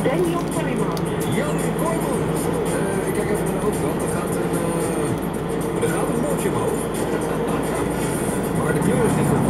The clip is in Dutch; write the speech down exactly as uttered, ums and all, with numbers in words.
Daniel Kooijmans. Jan Kooijmans. Uh, ik kijk even naar de overkant. Er gaat een, uh, er gaat een bordje omhoog. Maar de kleur is niet goed.